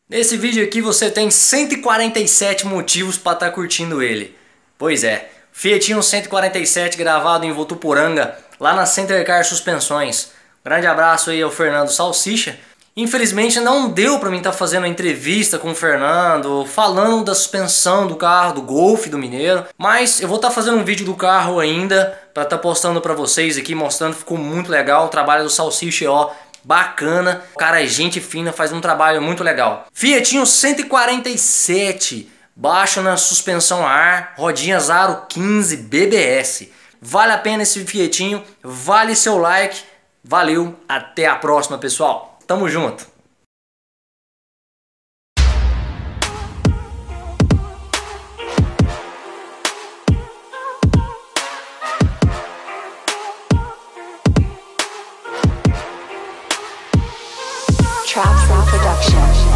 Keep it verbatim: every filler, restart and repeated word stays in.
Nesse vídeo aqui você tem cento e quarenta e sete motivos para estar curtindo ele. Pois é, Fiatinho cento e quarenta e sete gravado em Votuporanga, lá na Center Car Suspensões. Grande abraço aí ao Fernando Salsicha. Infelizmente não deu para mim estar fazendo uma entrevista com o Fernando, falando da suspensão do carro, do Golf do Mineiro. Mas eu vou estar fazendo um vídeo do carro ainda, para estar postando para vocês aqui, mostrando que ficou muito legal o trabalho do Salsicha, ó. Bacana, o cara é gente fina, faz um trabalho muito legal. Fiatinho cento e quarenta e sete, baixo na suspensão a ar, rodinhas aro quinze B B S. Vale a pena esse Fiatinho, vale seu like, valeu, até a próxima pessoal, tamo junto. Traps and Production.